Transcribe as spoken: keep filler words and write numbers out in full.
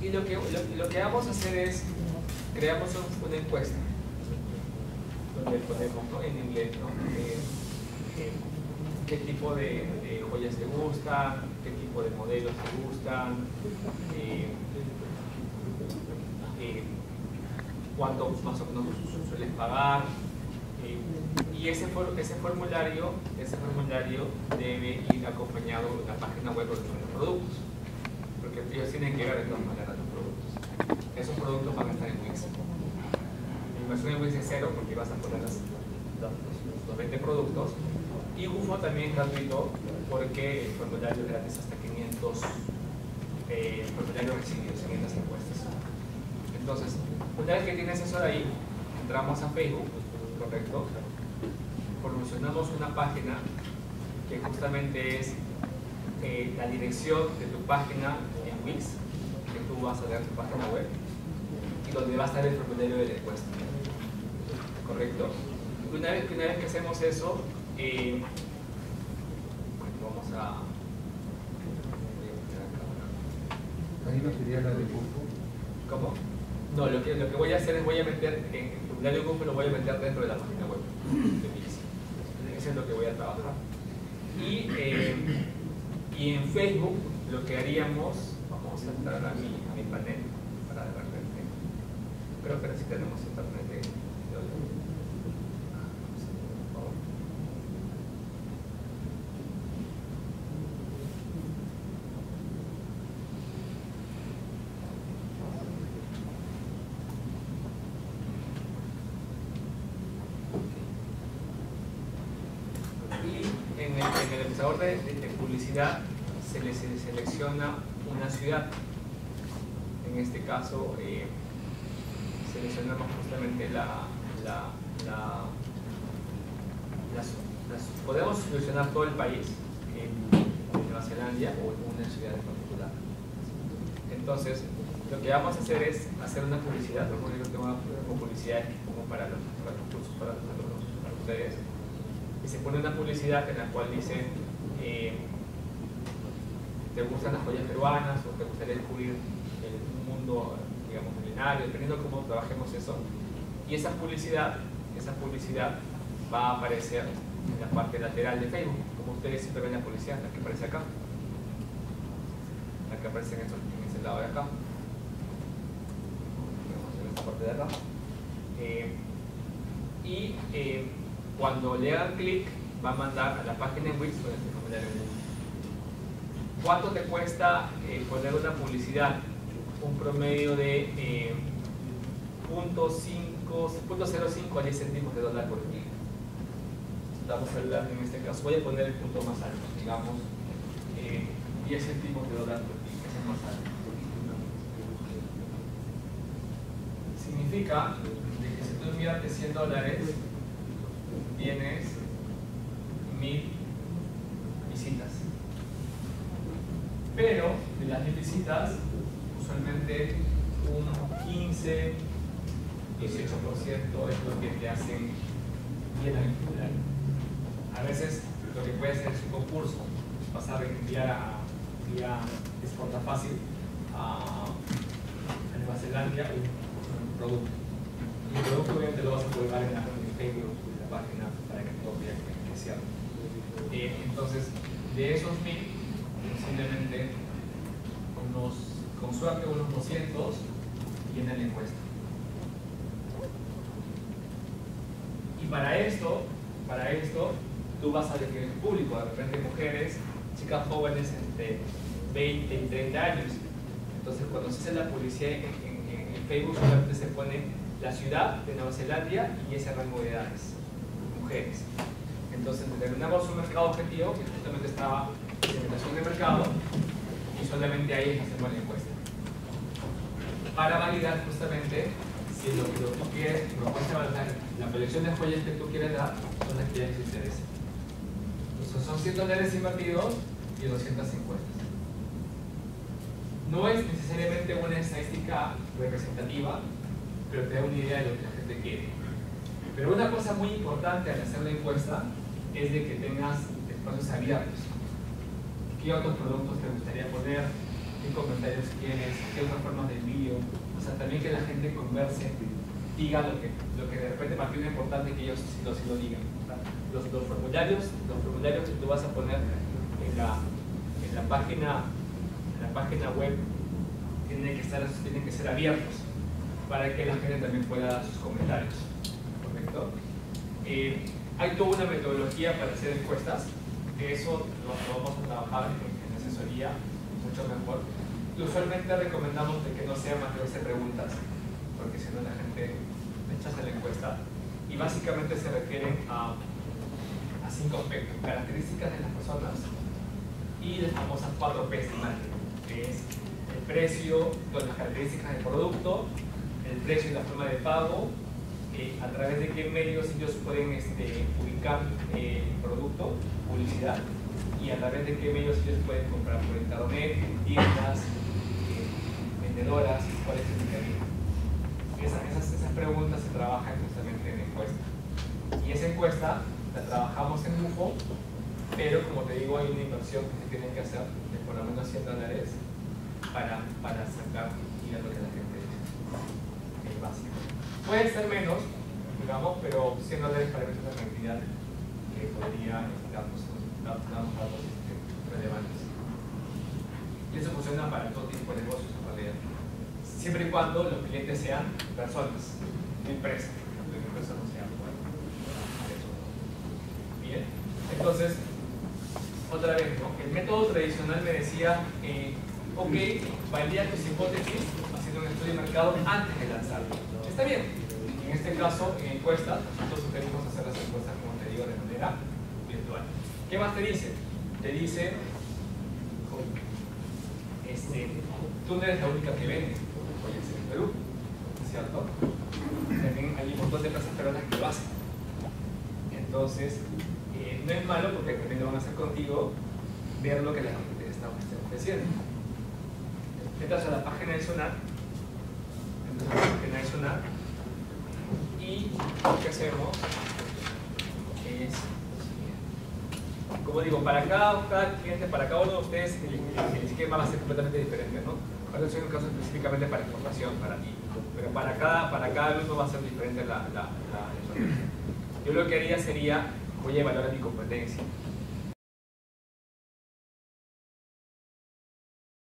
y lo que, lo, lo que vamos a hacer es, creamos un, una encuesta, donde ponemos, ¿no?, en inglés, ¿no?, eh, eh, qué tipo de, de joyas te gustan, qué tipo de modelos te gustan, eh, eh, cuánto más o menos sueles pagar, eh, y ese, for, ese formulario ese formulario debe ir acompañado de una página web con los productos, porque ellos tienen que ver de todas maneras los productos. Esos productos van a estar en Wix. La inversión en Wix es cero porque vas a poner las, los, los veinte productos, y UFO también es gratuito porque el formulario es gratis hasta quinientos eh, formularios recibidos, quinientas encuestas. Entonces, una vez que tienes eso de ahí, entramos a Facebook, correcto, promocionamos una página que justamente es eh, la dirección de tu página en Wix, que tú vas a ver tu página web, y donde va a estar el formulario de la encuesta, correcto. Y una vez, una vez que hacemos eso, eh, vamos a... ¿Ahí no sería la de UFO? ¿Cómo? No, lo que, lo que voy a hacer es voy a meter, en el formulario de Google lo voy a meter dentro de la página web de Wix. Eso es lo que voy a trabajar. Y, eh, y en Facebook lo que haríamos, vamos a entrar a mi, a mi panel para de repente, creo que sí tenemos internet de, de otro. Por favor. Y en el, en el empezador de, de, de publicidad se le se selecciona una ciudad. En este caso eh, seleccionamos justamente la, la, la, las, las, podemos seleccionar todo el país en Nueva Zelanda o en una ciudad en particular. Entonces lo que vamos a hacer es hacer una publicidad, como digo, tengo una publicidad como para los, para los cursos para, los, para ustedes, y se pone una publicidad en la cual dice eh, ¿te gustan las joyas peruanas o te gustaría descubrir el mundo, digamos, milenario? Dependiendo de cómo trabajemos eso. Y esa publicidad, esa publicidad va a aparecer en la parte lateral de Facebook, como ustedes siempre ven la publicidad, la que aparece acá, la que aparece en, esto, en ese lado de acá, en esta parte de acá. Eh, y eh, cuando le hagan clic, va a mandar a la página en Wix con este formulario en Wix. ¿Cuánto te cuesta eh, poner una publicidad? Un promedio de eh, punto cero cinco a diez céntimos de dólar por clic. Estamos hablando en este caso, voy a poner el punto más alto, digamos eh, diez céntimos de dólar por clic, ese es más alto. Significa de que si tú inviertes cien dólares, tienes mil visitas. Pero de las mil visitas, usualmente un quince, dieciocho por ciento es lo que te hacen bien al formulario. A veces lo que puede hacer es un concurso, pasar a enviar a vía exporta fácil a, a Nueva Zelanda un producto. Y el producto obviamente lo vas a colgar en la en Facebook, en la página, para que todo vea que es cierto. Eh, entonces, de esos mil, posiblemente unos, con suerte unos doscientos llenan la encuesta. Y para esto, para esto, tú vas a elegir el público, de repente mujeres, chicas jóvenes entre veinte y treinta años. Entonces cuando se hace la publicidad en, en, en Facebook, solamente se pone la ciudad de Nueva Zelanda y ese rango de edades, mujeres. Entonces determinamos un mercado objetivo que justamente estaba en segmentación de mercado, y solamente ahí hacemos la encuesta para validar justamente si lo que tú quieres, la colección de joyas que tú quieres dar son las que ya les interesa. Entonces son cien dólares invertidos y doscientas encuestas. No es necesariamente una estadística representativa, pero te da una idea de lo que la gente quiere. Pero una cosa muy importante al hacer la encuesta es de que tengas espacios abiertos. ¿Qué otros productos te gustaría poner? qué comentarios quieres, qué otras formas de envío, o sea, también que la gente converse, diga lo que, lo que de repente para ti es importante que ellos sí lo, sí lo digan. Los, los formularios, los formularios que tú vas a poner en la, en la página, en la página web tienen que estar, tienen que ser abiertos para que la gente también pueda dar sus comentarios, ¿correcto? Eh, hay toda una metodología para hacer encuestas, que eso lo, lo vamos a trabajar en, en asesoría mucho mejor. Y usualmente recomendamos de que no sean más de doce preguntas, porque si no la gente rechaza la encuesta. Y básicamente se refieren a, a cinco aspectos: características de las personas y las famosas cuatro P's de marketing, que es el precio, las características del producto, el precio y la forma de pago, eh, a través de qué medios ellos pueden este, ubicar eh, el producto, publicidad, y a través de qué medios ellos pueden comprar por internet, tiendas, eh, vendedoras, cuál es el mecanismo. Esas, esas, esas preguntas se trabajan justamente en encuesta. Y esa encuesta la trabajamos en Mufo, pero como te digo, hay una inversión que se tiene que hacer de por lo menos cien dólares para, para sacar y ver lo que la gente dice. Es básico. Puede ser menos, digamos, pero cien dólares para mí es una cantidad que podría darnos, darnos datos relevantes. Y eso funciona para todo tipo de negocios en realidad. Siempre y cuando los clientes sean personas, no empresas. Las empresas no sean bueno, bien. Entonces, otra vez, ¿no? El método tradicional me decía, eh, ok, valida tus hipótesis haciendo un estudio de mercado antes de lanzarlo. Está bien. En este caso, en encuestas, nosotros tenemos que hacer las encuestas, como te digo, de manera virtual. ¿Qué más te dice? Te dice, este, tú no eres la única que vende en Perú, ¿cierto? También hay un montón de empresas peruanas que lo hacen. Entonces, eh, no es malo porque también lo van a hacer contigo, ver lo que la gente te está ofreciendo. Entras a la página del Sonar, entras a la página del Sonar, y lo que hacemos es, como digo, para cada, cada cliente, para cada uno de ustedes, el, el esquema va a ser completamente diferente, ¿no? Ahora soy un caso específicamente para exportación, para ti, pero para cada, para cada alumno va a ser diferente la, la, la estrategia. Yo lo que haría sería, voy a evaluar mi competencia.